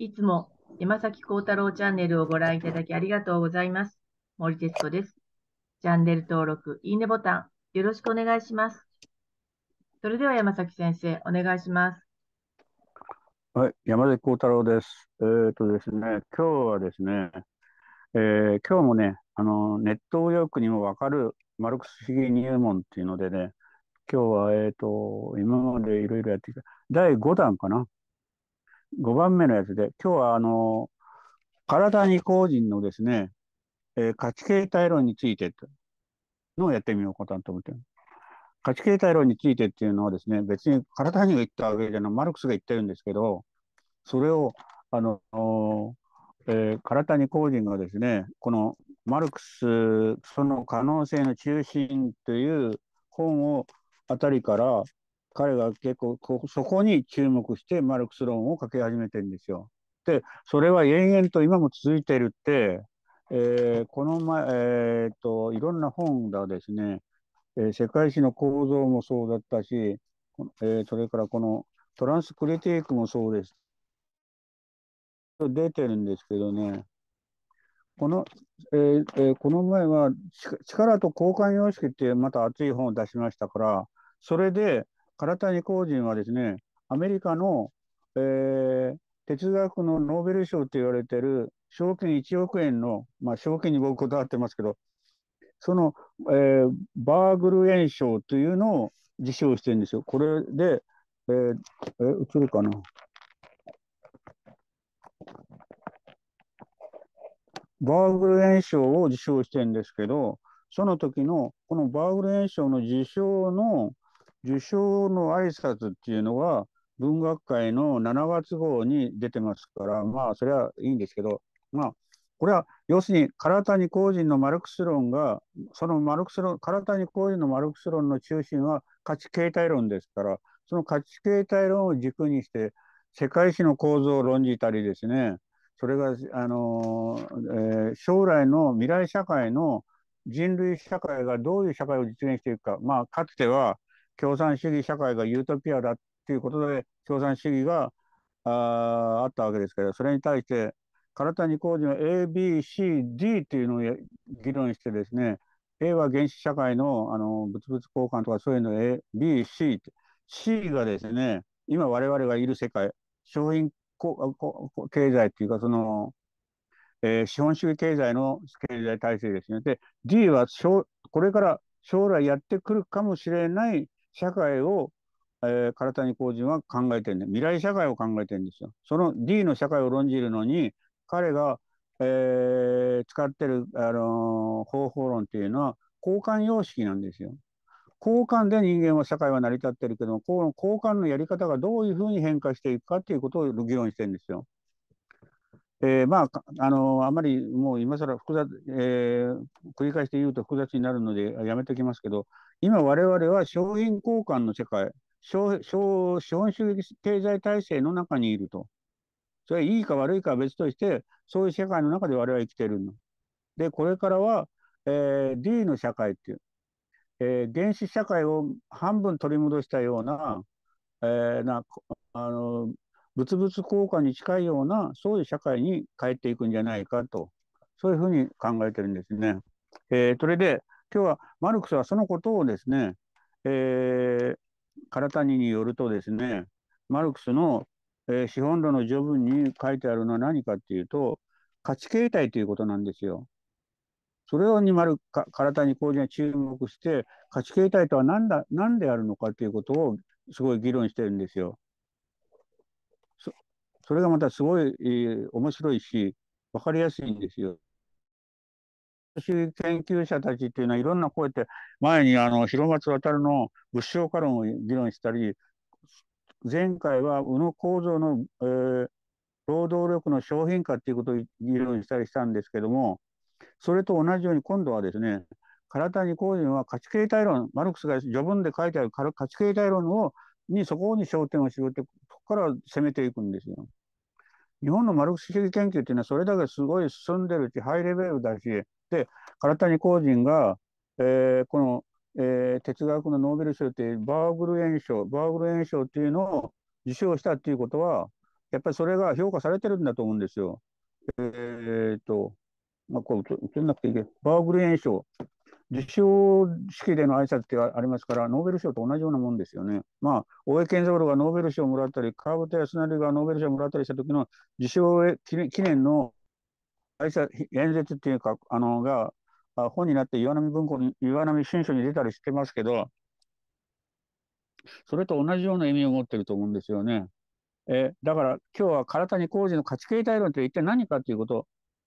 いつも山崎幸太郎チャンネルをご覧いただきありがとうございます。森徹子です。チャンネル登録、いいねボタン、よろしくお願いします。それでは山崎先生、お願いします。 はい、山崎幸太郎です。ですね、今日はですね、今日もね、ネット右翼にもわかるマルクス主義入門っていうのでね、今日は、今までいろいろやってきた、第5弾かな、5番目のやつで、今日は、体に個人のですね、価値形態論についてのをやってみようかなと思ってる。価値形態論についてっていうのはですね、別に体にが言ったわけじゃない、マルクスが言ってるんですけど、それを、あの、唐谷公人がですね、このマルクス、その可能性の中心という本をあたりから、彼が結構そこに注目してマルクス論を書き始めてるんですよ。で、それは延々と今も続いているって、この前、いろんな本がですね、世界史の構造もそうだったし、それからこのトランスクリティックもそうです。出てるんですけどね、この、この前は力と交換様式っていうまた熱い本を出しましたから、それで唐谷公人はですね、アメリカの、えー哲学のノーベル賞と言われてる賞金1億円の、まあ、賞金に僕こだわってますけど、その、バーグルエン賞というのを受賞してるんですよ。これで、映るかな。バーグル炎症を受賞してるんですけど、その時の、このバーグル炎症の受賞の挨拶っていうのが、文学界の7月号に出てますから、まあ、それはいいんですけど、まあ、これは、要するに、唐谷公人のマルクス論が、そのマルクス論、唐谷公人のマルクス論の中心は価値形態論ですから、その価値形態論を軸にして、世界史の構造を論じたりですね、それが、将来の未来社会の人類社会がどういう社会を実現していくか、まあ、かつては共産主義社会がユートピアだっていうことで、共産主義があったわけですけど、それに対して、唐谷工事の A、B、C、D っていうのを議論してですね、A は原始社会の、物々交換とかそういうの A、B、C って、C がですね、今我々がいる世界、商品経済っていうか、資本主義経済の経済体制ですね。で、D はこれから将来やってくるかもしれない社会を、唐谷公人は考えてるんで、未来社会を考えてるんですよ。その D の社会を論じるのに、彼が、使ってる、方法論っていうのは交換様式なんですよ。交換で人間は社会は成り立ってるけども、この交換のやり方がどういうふうに変化していくかっていうことを議論してるんですよ。まあ、あまりもう今更繰り返して言うと複雑になるのでやめておきますけど、今我々は商品交換の世界、資本主義経済体制の中にいると。それはいいか悪いかは別として、そういう社会の中で我々は生きているの。で、これからは、D の社会っていう、原始社会を半分取り戻したような、えーな、あの、物々交換に近いような、そういう社会に変えていくんじゃないかと、そういうふうに考えてるんですね。それで、今日はマルクスはそのことをですね、唐谷によるとですね、マルクスの、資本論の序文に書いてあるのは何かっていうと、価値形態ということなんですよ。それに唐谷公人が注目して、価値形態とは何であるのかということをすごい議論してるんですよ。そ、それがまたすごい、面白いし、わかりやすいんですよ。主義研究者たちっていうのはいろんなこうやって前に広松渉の物証化論を議論したり、前回は宇野構造の、労働力の商品化っていうことを議論したりしたんですけども、それと同じように今度はですね、唐谷公人は価値形態論、マルクスが序文で書いてある価値形態論そこに焦点を絞って、そこから攻めていくんですよ。日本のマルクス主義研究っていうのはそれだけすごい進んでるし、ハイレベルだし、で、唐谷公人が、この、哲学のノーベル賞っていうバーグル炎症っていうのを受賞したっていうことは、 やっぱりそれが評価されてるんだと思うんですよ。これ映んなくていいけど、バーグル現象。受賞式での挨拶ってありますから、ノーベル賞と同じようなもんですよね。まあ、大江健三郎がノーベル賞をもらったり、川端康成がノーベル賞をもらったりした時の受賞記念の挨拶、演説っていうか、本になって岩波文庫に、岩波新書に出たりしてますけど、それと同じような意味を持ってると思うんですよね。だから今日は唐谷浩二の価値形態論って一体何かということを、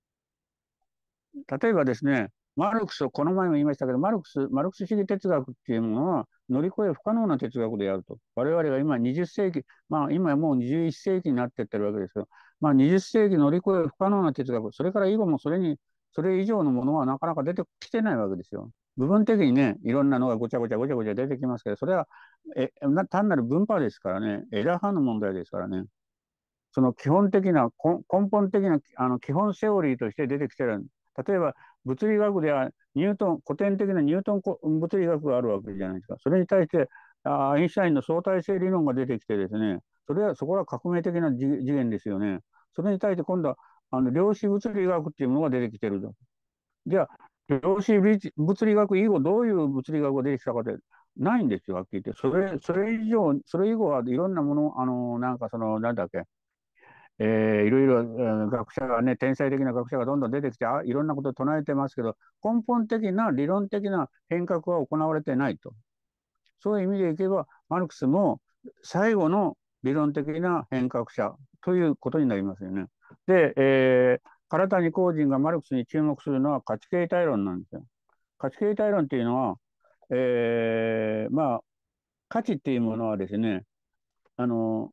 例えばですね、マルクスをこの前も言いましたけど、マルクス主義哲学っていうものは乗り越え不可能な哲学であると。我々が今20世紀、まあ今もう21世紀になっていってるわけですけど、まあ20世紀乗り越え不可能な哲学、それから以後もそれ以上のものはなかなか出てきてないわけですよ。部分的にね、いろんなのがごちゃごちゃ出てきますけど、それは単なる分派ですからね、エラー派の問題ですからね。その基本的な、根本的な基本セオリーとして出てきてる。例えば、物理学では古典的なニュートン物理学があるわけじゃないですか。それに対して、アインシュタインの相対性理論が出てきてですね、そこは革命的な次元ですよね。それに対して今度は、量子物理学っていうものが出てきてると。じゃあ、量子物理学以後どういう物理学が出てきたかってないんですよ、はっきり言って。それ以後はいろんなもの、なんだっけ、いろいろ学者がね、天才的な学者がどんどん出てきて、いろんなことを唱えてますけど、根本的な理論的な変革は行われてないと。そういう意味でいけば、マルクスも最後の理論的な変革者ということになりますよね。で、唐谷公人がマルクスに注目するのは価値形態論なんですよ。価値形態論っていうのは、まあ、価値っていうものはですね、あの、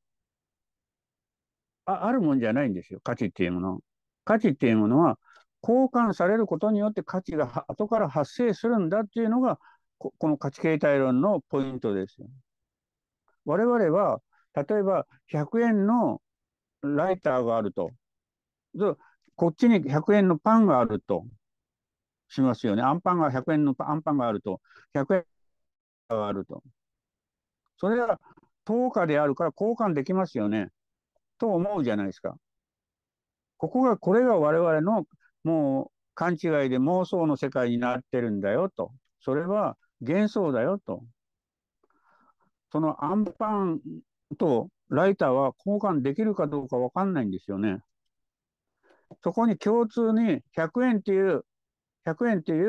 あるもんじゃないんですよ、価値っていうもの。価値っていうものは、交換されることによって価値が後から発生するんだっていうのが、この価値形態論のポイントですよ。我々は、例えば100円のライターがあると。こっちに100円のパンがあるとしますよね。アンパンが100円のアンパンがあると、100円があると。それは等価であるから交換できますよね。と思うじゃないですか。これが我々のもう勘違いで妄想の世界になってるんだよと。それは幻想だよと。そのアンパンとライターは交換できるかどうかわかんないんですよね。そこに共通に100円っていう、100円っていう、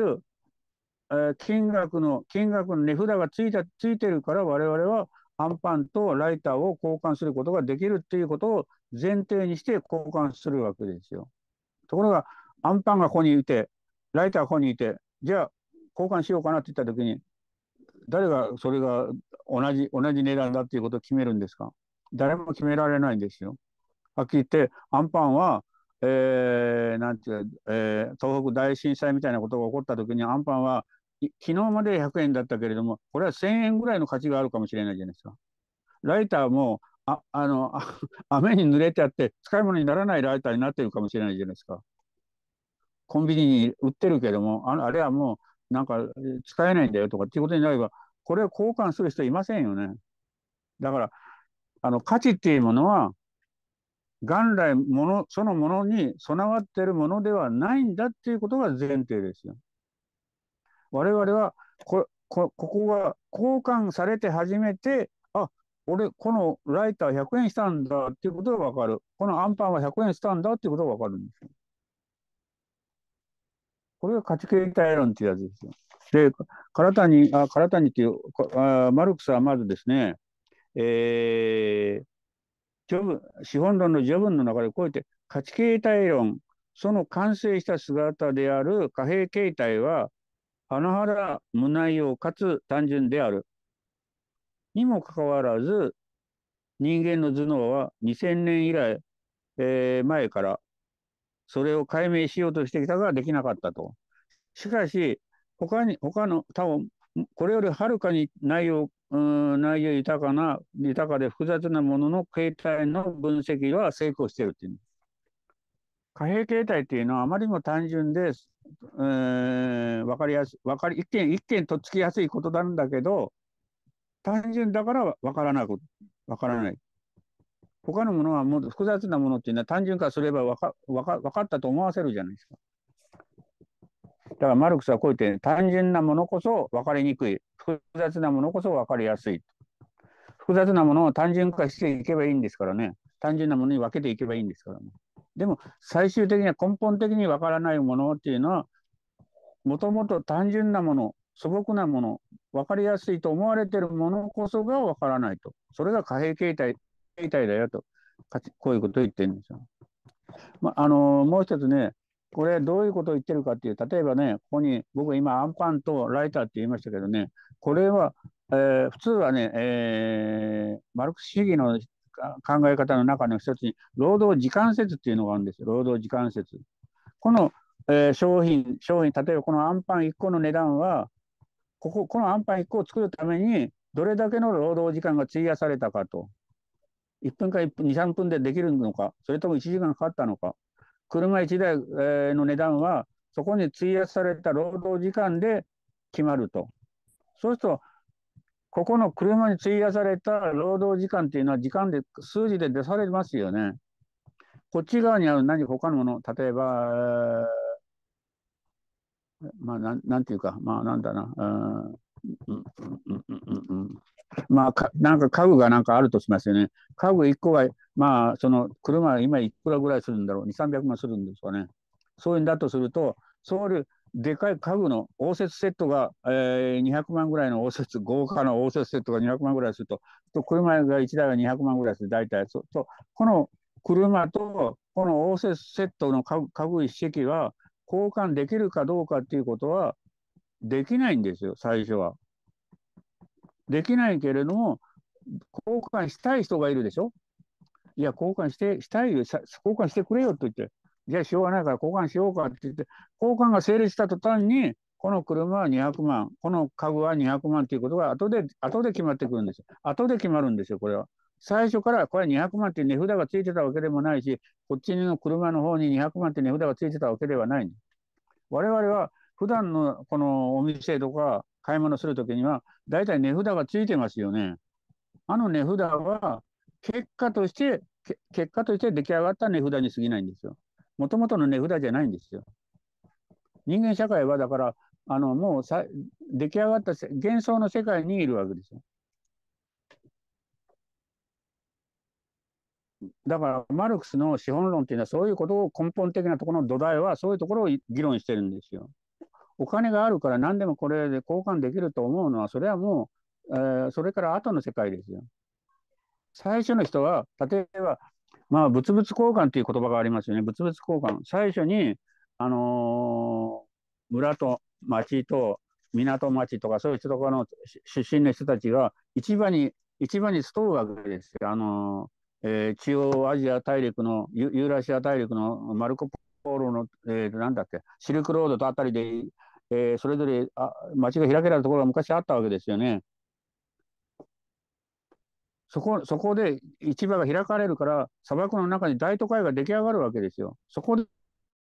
金額の値札がついてるから我々はアンパンとライターを交換することができるっていうことを前提にして交換するわけですよ。ところが、アンパンがここにいて、ライターがここにいて、じゃあ交換しようかなって言ったときに、誰がそれが同じ値段だっていうことを決めるんですか？誰も決められないんですよ。はっきり言って、アンパンは、なんていう、東北大震災みたいなことが起こったときに、アンパンは昨日まで100円だったけれども、これは1000円ぐらいの価値があるかもしれないじゃないですか。ライターも、雨に濡れてあって、使い物にならないライターになっているかもしれないじゃないですか。コンビニに売ってるけども、あれはもうなんか使えないんだよとかっていうことになれば、これを交換する人いませんよね。だから、価値っていうものは、元来そのものに備わっているものではないんだっていうことが前提ですよ。我々はここが交換されて初めて、このライター100円したんだっていうことがわかる。このアンパンは100円したんだっていうことがわかるんですよ。これが価値形態論っていうやつですよ。で、唐谷っていう、マルクスはまずですね、資本論の序文の中でこうやって価値形態論、その完成した姿である貨幣形態は、甚だ無内容かつ単純である。にもかかわらず、人間の頭脳は2000年以来、前からそれを解明しようとしてきたができなかったと。しかし、他の多分、これよりはるかに内容豊かで複雑なものの形態の分析は成功しているっていう。貨幣形態っていうのはあまりにも単純で、わかりやすい、一見とっつきやすいことなんだけど、単純だからわからない。 他のものはもっと複雑なものっていうのは単純化すれば分かったと思わせるじゃないですか。だからマルクスはこう言って、単純なものこそ分かりにくい。複雑なものこそ分かりやすい。複雑なものを単純化していけばいいんですからね。単純なものに分けていけばいいんですからね。でも最終的には根本的に分からないものっていうのは、もともと単純なもの、素朴なもの、分かりやすいと思われているものこそが分からないと。それが貨幣形態だよと、こういうことを言ってるんですよ。もう一つね、これどういうことを言ってるかっていう、例えばね、ここに僕今アンパンとライターって言いましたけどね、これは、普通はね、マルクス主義の考え方の中の一つに、労働時間説っていうのがあるんですよ、労働時間説。この、例えばこのアンパン1個の値段は、このアンパン1個を作るために、どれだけの労働時間が費やされたかと。1分か2、3分でできるのか、それとも1時間かかったのか。車1台の値段は、そこに費やされた労働時間で決まると。そうすると、ここの車に費やされた労働時間っていうのは、時間で、数字で出されますよね。こっち側にある他のもの、例えば、なんていうか、なんだな、まあ、なんか家具がなんかあるとしますよね。家具1個が、その車は今いくらぐらいするんだろう、2、300万するんですかね。そういうんだとすると、そういうでかい家具の応接セットが、200万ぐらいの豪華な応接セットが200万ぐらいすると、車が1台が200万ぐらいする、大体。この車とこの応接セットの家具一式は交換できるかどうかっていうことはできないんですよ、最初は。できないけれども、交換したい人がいるでしょ。いや、したいよ、交換してくれよと言って、じゃあしょうがないから交換しようかって言って、交換が成立した途端に、この車は200万、この家具は200万ということが後で決まってくるんですよ。後で決まるんですよ、これは。最初からこれ200万っていう値札がついてたわけでもないし、こっちの車の方に200万って値札がついてたわけではないんです。我々は普段のこのお店とか買い物するときには、大体値札がついてますよね。あの値札は結果として出来上がった値札に過ぎないんですよ。もともとの値札じゃないんですよ。人間社会はだから、もう出来上がった幻想の世界にいるわけですよ。だからマルクスの資本論っていうのはそういうことを根本的なところの土台はそういうところを議論してるんですよ。お金があるから何でもこれで交換できると思うのはそれはもう、それから後の世界ですよ。最初の人は例えば物々交換っていう言葉がありますよね。物々交換。最初に、村と町と港町とかそういう人とかの出身の人たちが市場に集うわけですよ。中央アジア大陸のユーラシア大陸のマルコ・ポーロの、なんだっけ、シルクロードとあたりで、それぞれ町が開けられたところが昔あったわけですよね。そこで市場が開かれるから、砂漠の中に大都会が出来上がるわけですよ。そこで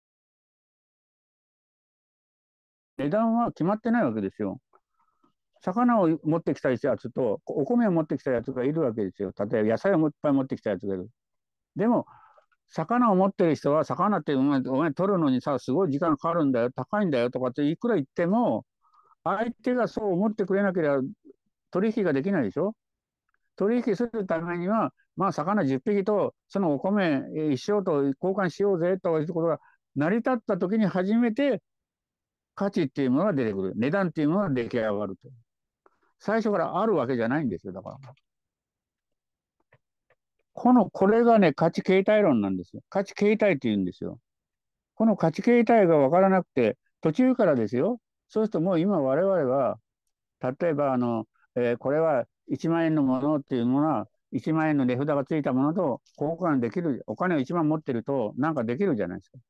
値段は決まってないわけですよ。魚を持ってきたやつと、お米を持ってきたやつがいるわけですよ。例えば野菜をいっぱい持ってきたやつがいる。でも、魚を持ってる人は、魚ってお前取るのにさ、すごい時間かかるんだよ、高いんだよとかっていくら言っても、相手がそう思ってくれなければ取引ができないでしょ。取引するためには、魚10匹とそのお米一生と交換しようぜということが成り立った時に初めて価値っていうものが出てくる。値段っていうものが出来上がると。最初からあるわけじゃないんですよ、だから。これがね、価値形態論なんですよ。価値形態って言うんですよ。この価値形態が分からなくて、途中からですよ。そうするともう今我々は、例えばこれは1万円のものっていうものは、1万円の値札がついたものと交換できる、お金を1万持ってるとなんかできるじゃないですか。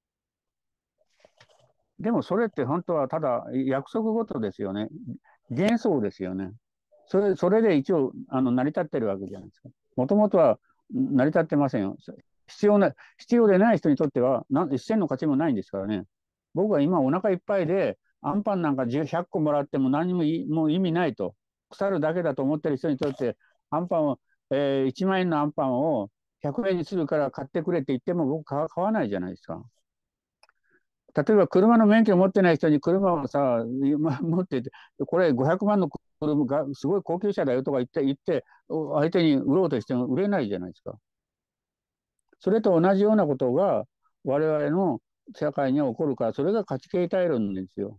でもそれって本当はただ約束事ですよね。幻想ですよね。それで一応成り立ってるわけじゃないですか。もともとは成り立ってませんよ。必要でない人にとっては一銭の価値もないんですからね。僕は今お腹いっぱいで、アンパンなんか100個もらっても何ももう意味ないと。腐るだけだと思ってる人にとって、アンパンを、 1万円のアンパンを100円にするから買ってくれって言っても僕買わないじゃないですか。例えば車の免許を持ってない人に車をさ、持ってて、これ500万の車がすごい高級車だよとか言って、相手に売ろうとしても売れないじゃないですか。それと同じようなことが我々の社会には起こるから、それが価値形態論ですよ。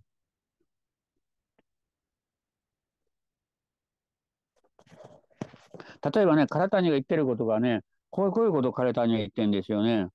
例えばね、唐谷が言ってることがね、こういうことを唐谷は言ってるんですよね。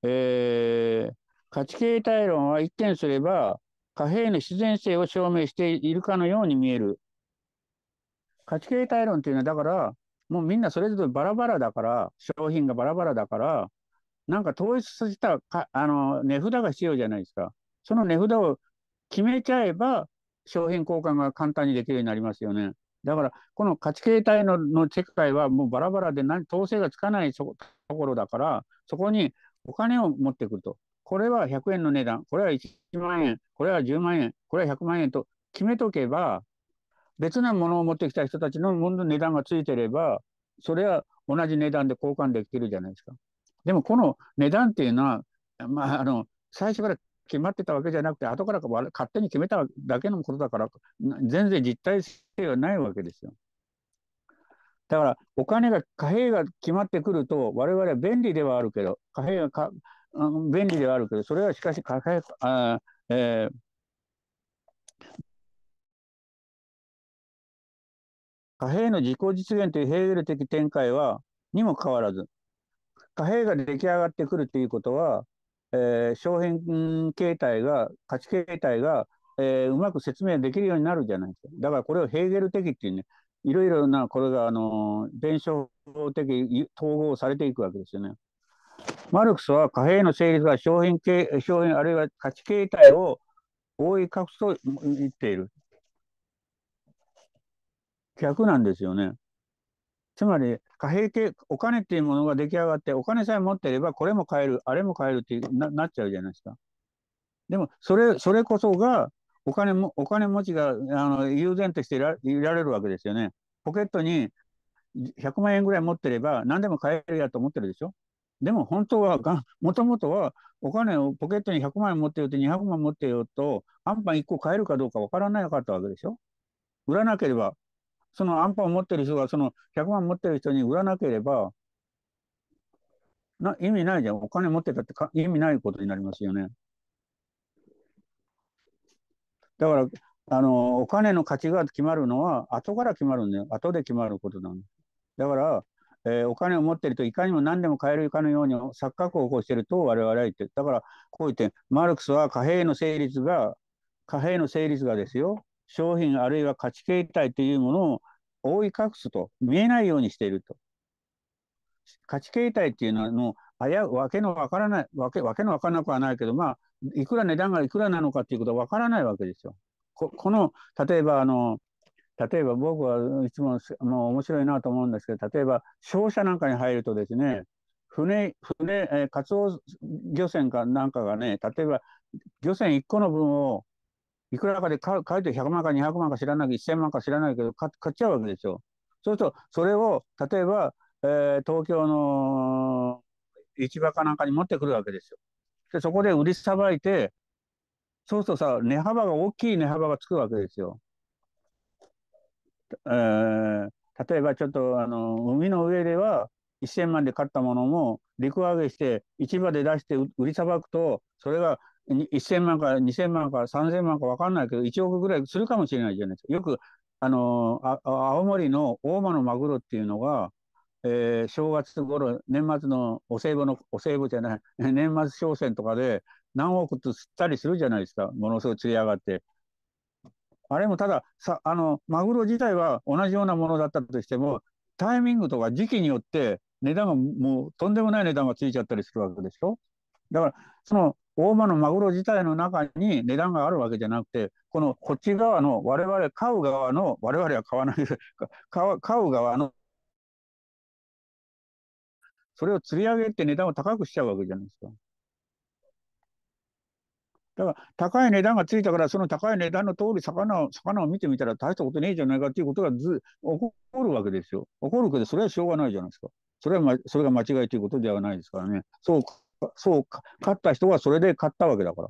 価値形態論は一見すれば貨幣の自然性を証明しているかのように見える。価値形態論っていうのは、だから、もうみんなそれぞれバラバラだから、商品がバラバラだから、なんか統一させた値札が必要じゃないですか。その値札を決めちゃえば、商品交換が簡単にできるようになりますよね。だから、この価値形態の世界はもうバラバラで統制がつかないところだから、そこにお金を持ってくると。これは100円の値段、これは1万円、これは10万円、これは100万円と決めとけば、別なものを持ってきた人たちのものの値段がついてれば、それは同じ値段で交換できるじゃないですか。でもこの値段っていうのは、最初から決まってたわけじゃなくて、後から勝手に決めただけのことだから、全然実体性はないわけですよ。だから貨幣が決まってくると、我々は便利ではあるけど、貨幣がか、便利ではあるけど、それはしかし貨幣、貨幣の自己実現というヘーゲル的展開にもかかわらず、貨幣が出来上がってくるということは、商品形態が、価値形態が、うまく説明できるようになるじゃないですか。だからこれをヘーゲル的っていうね、いろいろな、これが、弁証的統合されていくわけですよね。マルクスは貨幣の成立が商品あるいは価値形態を覆い隠すと言っている。逆なんですよね。つまり、お金っていうものが出来上がって、お金さえ持っていれば、これも買える、あれも買えるってなっちゃうじゃないですか。でも、それこそが、お金持ちが悠然としていられるわけですよね。ポケットに100万円ぐらい持ってれば、何でも買えるやと思ってるでしょ。でも、本当はもともとは、お金をポケットに100万円持ってようと200万持ってようと、アンパン1個買えるかどうかわからなかったわけでしょ。売らなければ、そのアンパンを持ってる人が、その100万持ってる人に売らなければ、意味ないじゃん。お金持ってたって意味ないことになりますよね。だから、お金の価値が決まるのは、後から決まるんだよ。後で決まることなんです。だから、お金を持っているといかにも何でも買えるかのように錯覚を起こしていると我々は言ってる。だから、こう言って、マルクスは貨幣の成立がですよ、商品あるいは価値形態というものを覆い隠すと、見えないようにしていると。価値形態っていうのはもう、わけのわからない、わけのわからなくはないけど、まあ、いくら値段がいくらなのかっていうことはわからないわけですよ。この、例えば、例えば僕はいつも面白いなと思うんですけど、例えば商社なんかに入るとですね、カツオ漁船かなんかがね、例えば漁船1個の分をいくらかで買うと100万か200万か知らないけど、1000万か知らないけど、買っちゃうわけですよ。そうすると、それを例えば、東京の市場かなんかに持ってくるわけですよ。で、そこで売りさばいて、そうするとさ、大きい値幅がつくわけですよ。えー例えばちょっと海の上では1000万で買ったものも陸揚げして市場で出して売りさばくと、それが1000万か2000万か3000万か分かんないけど1億ぐらいするかもしれないじゃないですか。よく青森の大間のマグロっていうのが、正月頃年末のお歳暮じゃない年末商戦とかで何億と釣ったりするじゃないですか。ものすごい釣り上がって。あれもただマグロ自体は同じようなものだったとしても、タイミングとか時期によって値段がもうとんでもない値段がついちゃったりするわけでしょ。だから、その大間のマグロ自体の中に値段があるわけじゃなくて、こっち側の我々は買わない買う側の、それを釣り上げて値段を高くしちゃうわけじゃないですか。 だから高い値段がついたから、その高い値段の通り魚を見てみたら大したことねえじゃないかっていうことが起こるわけですよ。起こるけど、それはしょうがないじゃないですか。それが間違いということではないですからね。勝った人はそれで勝ったわけだから。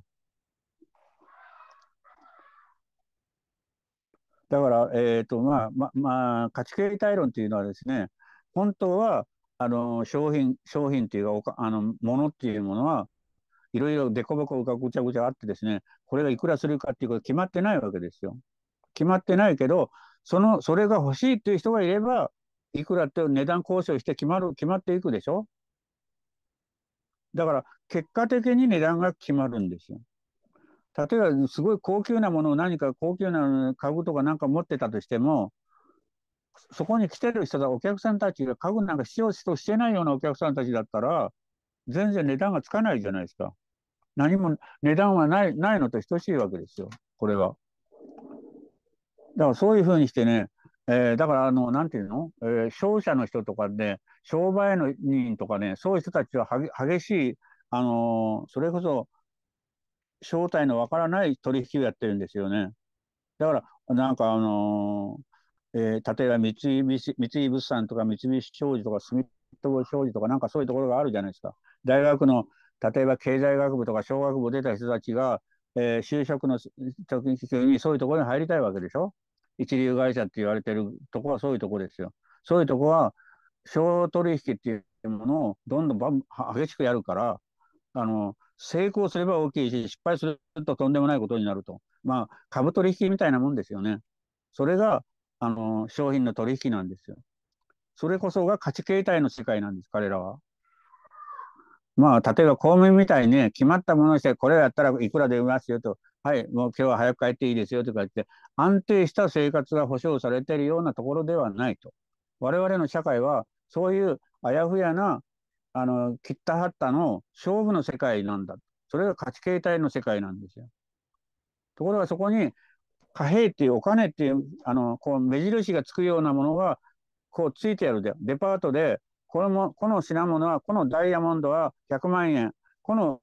だから、価値形態論というのはですね、本当は、商品っていうか、ものっていうものは、いろいろ凸凹がぐちゃぐちゃあってですね、これがいくらするかっていうことが決まってないわけですよ。決まってないけど、それが欲しいっていう人がいれば、いくらって値段交渉して決まっていくでしょ。だから、結果的に値段が決まるんですよ。例えば、すごい高級なものを何か高級な株とかなんか持ってたとしても、そこに来てる人お客さんたちが家具なんか必要としてないようなお客さんたちだったら、全然値段がつかないじゃないですか。何も値段はないのと等しいわけですよ、これは。だからそういうふうにしてね、だからなんていうの、商社の人とかで、商売の人とかね、そういう人たちは激しい、それこそ正体のわからない取引をやってるんですよね。だから、なんか例えば三井物産とか三菱商事とか住友商事とかなんかそういうところがあるじゃないですか。大学の、例えば経済学部とか商学部出た人たちが、就職の時にそういうところに入りたいわけでしょ。一流会社って言われてるところはそういうところですよ。そういうところは、商取引っていうものをどんどん激しくやるから、成功すれば大きいし、失敗するととんでもないことになると。まあ、株取引みたいなもんですよね。それが、商品の取引なんですよ。それこそが価値形態の世界なんです、彼らは。まあ、例えば公務員みたいにね、決まったものにして、これやったらいくらで売りますよと、はい、もう今日は早く帰っていいですよとか言って、安定した生活が保障されているようなところではないと。我々の社会は、そういうあやふやな、切ったはったの勝負の世界なんだ。それが価値形態の世界なんですよ。ところがそこに貨幣っていうお金っていう、こう目印がつくようなものが、こうついてやるで、デパートで、この品物は、このダイヤモンドは100万円、この、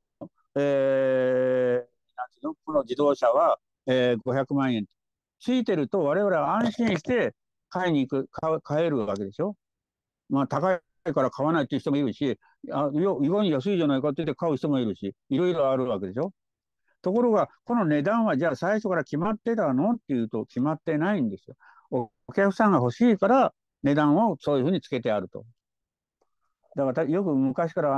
なんていうの、この自動車は、500万円。ついてると、我々は安心して買いに行く、買えるわけでしょ。まあ、高いから買わないっていう人もいるし、意外に安いじゃないかって言って買う人もいるし、いろいろあるわけでしょ。ところが、この値段はじゃあ最初から決まってたのっていうと決まってないんですよ。お客さんが欲しいから値段をそういうふうにつけてあると。だからよく昔から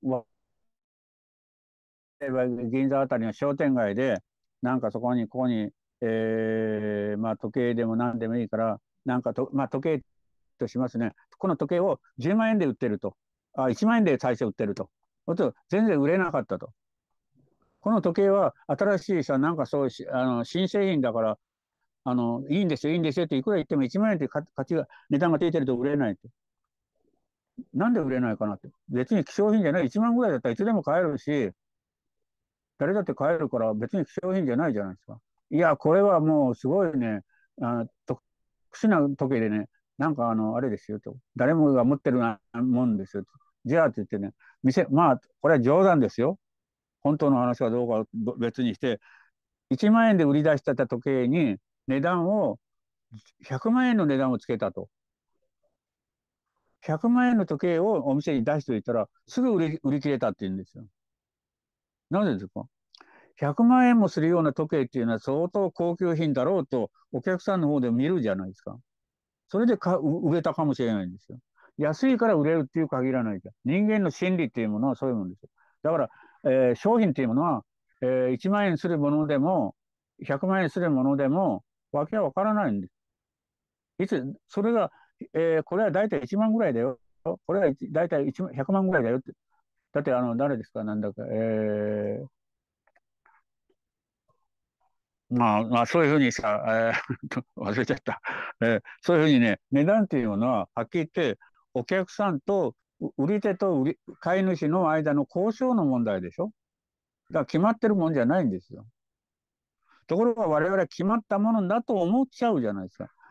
例えば銀座あたりの商店街で、なんかそこに、ここに、まあ、時計でも何でもいいから、まあ、時計としますね。この時計を10万円で売ってると。1万円で最初売ってると。全然売れなかったと。この時計は新しいさ、なんかそういう新製品だから、いいんですよ、いいんですよっていくら言っても1万円って値段がついてると売れないって。なんで売れないかなって。別に希少品じゃない。1万ぐらいだったらいつでも買えるし、誰だって買えるから別に希少品じゃないじゃないですか。いや、これはもうすごいね、特殊な時計でね、なんかあれですよと。誰もが持ってるもんですよと。じゃあって言ってね、まあ、これは冗談ですよ。本当の話かどうかは別にして、1万円で売り出してた時計に値段を、100万円の値段をつけたと。100万円の時計をお店に出しておいたら、すぐ売り切れたって言うんですよ。なぜですか？ 100 万円もするような時計っていうのは相当高級品だろうと、お客さんの方で見るじゃないですか。それで売れたかもしれないんですよ。安いから売れるっていう限らないじゃん。人間の心理っていうものはそういうもんですよ。だから、商品っていうものは、1万円するものでも、100万円するものでも、わけはわからないんです。それが、これは大体1万ぐらいだよ。これは大体100万ぐらいだよって。だって、誰ですか、なんだか、まあ、そういうふうにさ、忘れちゃった。そういうふうにね、値段っていうものは、はっきり言って、お客さんと売り手と買い主の間の交渉の問題でしょ。だから決まってるもんじゃないんですよ。ところが我々は決まったものだと思っちゃうじゃないですか。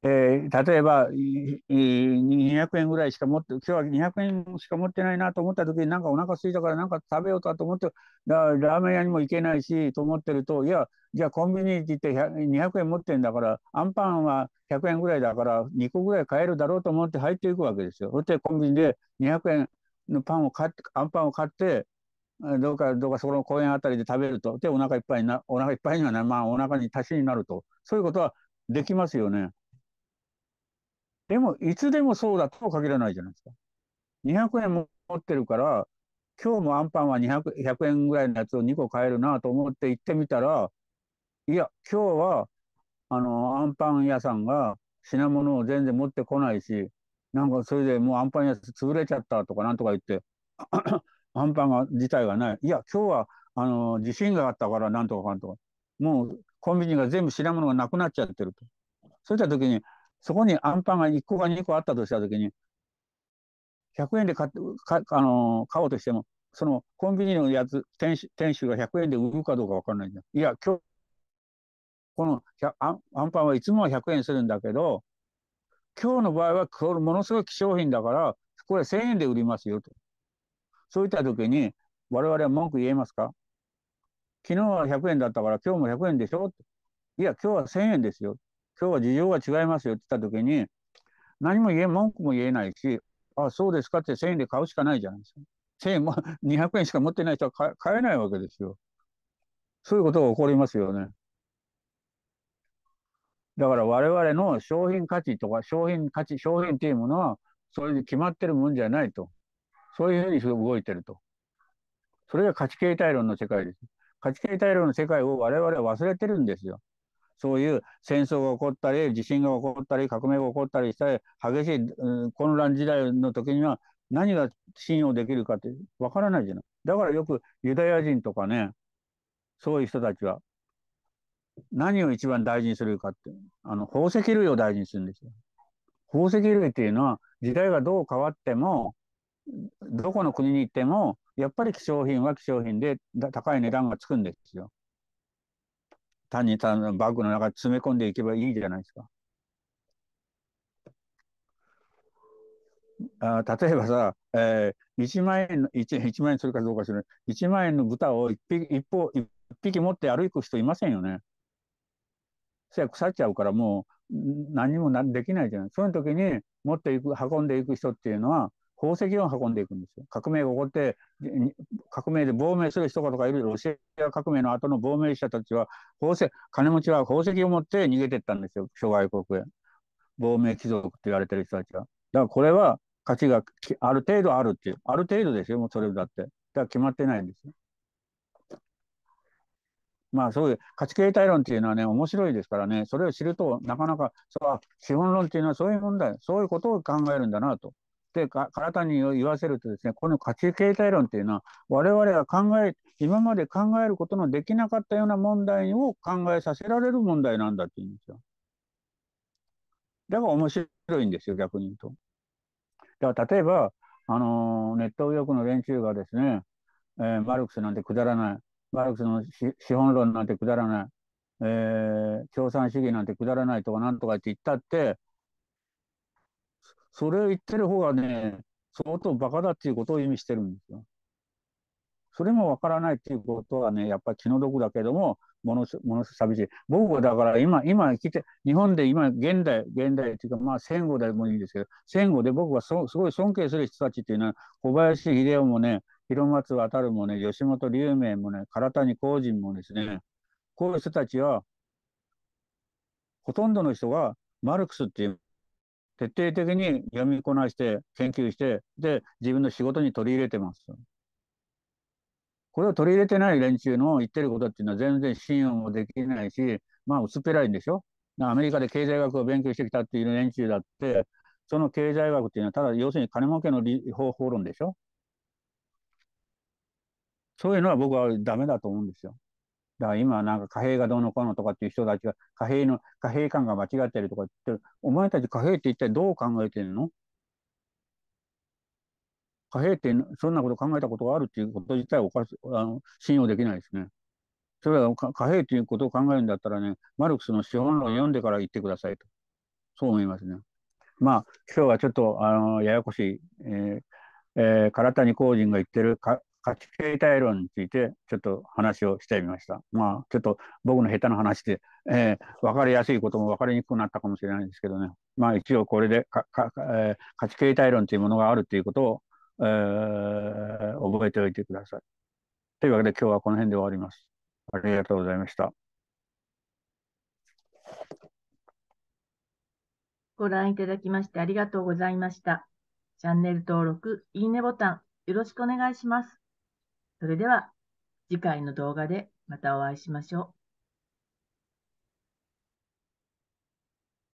例えば、200円ぐらいしか持って、今日は200円しか持ってないなと思った時に、なんかお腹空いたからなんか食べようかと思って、ラーメン屋にも行けないしと思ってると、いや、じゃあコンビニって言って200円持ってんだから、アンパンは100円ぐらいだから、2個ぐらい買えるだろうと思って入っていくわけですよ。そしてコンビニで200円のパンを買って、アンパンを買って、どうかそこの公園あたりで食べると、で、お腹いっぱいにはな、まあ、お腹に足しになると、そういうことはできますよね。でも、いつでもそうだとは限らないじゃないですか。200円持ってるから、今日もアンパンは200、100円ぐらいのやつを2個買えるなと思って行ってみたら、いや、今日は、アンパン屋さんが品物を全然持ってこないし、なんかそれでもうアンパン屋さん潰れちゃったとかなんとか言って、アンパン自体がない。いや、今日は、地震があったからなんとかかんとか。もう、コンビニが全部品物がなくなっちゃってると。そういった時に、そこにアンパンが1個か2個あったとした時に、100円で買って、買おうとしても、そのコンビニのやつ、店主が100円で売るかどうかわかんないじゃん。いや、今日、このアンパンはいつもは100円するんだけど、今日の場合はこれものすごい希少品だから、これ1000円で売りますよと。そういった時に、我々は文句言えますか？昨日は100円だったから今日も100円でしょ？いや、今日は1000円ですよ。今日は事情が違いますよって言った時に、文句も言えないし、あ、そうですかって1000円で買うしかないじゃないですか。1000円も200円しか持ってない人は買えないわけですよ。そういうことが起こりますよね。だから我々の商品価値とか商品っていうものは、それで決まってるもんじゃないと。そういうふうに動いてると。それが価値形態論の世界です。価値形態論の世界を我々は忘れてるんですよ。そういう戦争が起こったり、地震が起こったり、革命が起こったりして、激しい、混乱時代の時には何が信用できるかってわからないじゃない。だからよくユダヤ人とかね、そういう人たちは何を一番大事にするかって、宝石類を大事にするんですよ。宝石類っていうのは時代がどう変わっても、どこの国に行っても、やっぱり希少品は希少品で高い値段がつくんですよ。単にバッグの中に詰め込んでいけばいいじゃないですか。例えばさ、1万円の、1万円するかどうかしらない。1万円の豚を一匹持って歩く人いませんよね。それは腐っちゃうからもう何にもできないじゃない。そういう時に運んでいく人っていうのは、宝石を運んでいくんですよ。革命が起こって、革命で亡命する人とかいる、ロシア革命の後の亡命者たちは、金持ちは宝石を持って逃げていったんですよ、諸外国へ。亡命貴族って言われてる人たちは。だからこれは価値がある程度あるっていう、ある程度ですよ、もうそれだって。だから決まってないんですよ。まあそういう価値形態論っていうのはね、面白いですからね、それを知ると、なかなか、資本論っていうのはそういう問題、そういうことを考えるんだなと。で、体に言わせるとですね、この価値形態論っていうのは、我々が今まで考えることのできなかったような問題を考えさせられる問題なんだっていうんですよ。だから面白いんですよ、逆に言うと。だから例えば、ネット右翼の連中がですね、マルクスなんてくだらない、マルクスの資本論なんてくだらない、共産主義なんてくだらないとかなんとかって言ったって、それを言ってる方がね、相当バカだっていうことを意味してるんですよ。それもわからないっていうことはね、やっぱり気の毒だけども、ものすごく寂しい。僕はだから今来て、日本で今、現代っていうか、まあ戦後でもいいですけど、戦後で僕はすごい尊敬する人たちっていうのは、小林秀夫もね、広松渡もね、吉本龍明もね、唐谷公人もですね、こういう人たちは、ほとんどの人がマルクスっていう徹底的に読みこなして研究して、で、自分の仕事に取り入れてます。これを取り入れてない連中の言ってることっていうのは全然信用もできないし、まあ薄っぺらいんでしょ。アメリカで経済学を勉強してきたっていう連中だって、その経済学っていうのはただ要するに金儲けの方法論でしょ。そういうのは僕はダメだと思うんですよ。だから今なんか貨幣がどうのこうのとかっていう人たちが貨幣感が間違ってるとか言って、お前たち貨幣って一体どう考えてるの？貨幣ってそんなこと考えたことがあるっていうこと自体は信用できないですね。それは貨幣ということを考えるんだったらね、マルクスの資本論を読んでから言ってくださいと。 そう思いますね。まあ、今日はちょっと、ややこしい、唐谷公人が言ってる価値形態論について、ちょっと話をしてみました。まあ、ちょっと僕の下手な話で、分かりやすいことも分かりにくくなったかもしれないんですけどね。まあ、一応これで価値形態論というものがあるということを、覚えておいてください。というわけで今日はこの辺で終わります。ありがとうございました。 ご覧いただきましてありがとうございました。チャンネル登録、いいねボタン、よろしくお願いします。それでは次回の動画でまたお会いしましょう。